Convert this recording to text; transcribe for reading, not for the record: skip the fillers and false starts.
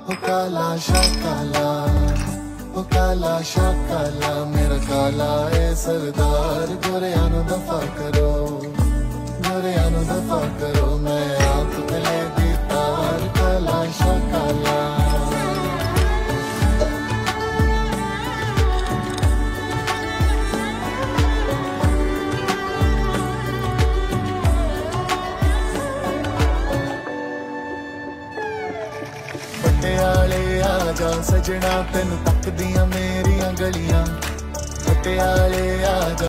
ओ काला शाकाला, ओ काला शाकाला, मेरा काला ए सरदार, गोरिया नू दफा करो, गोरिया नू दफा करो, मैं आप गले दी तार, काला शाकाला। पटियाले आजा सजना, तेन तकदियां मेरियां गलियां, पटियाले आजा।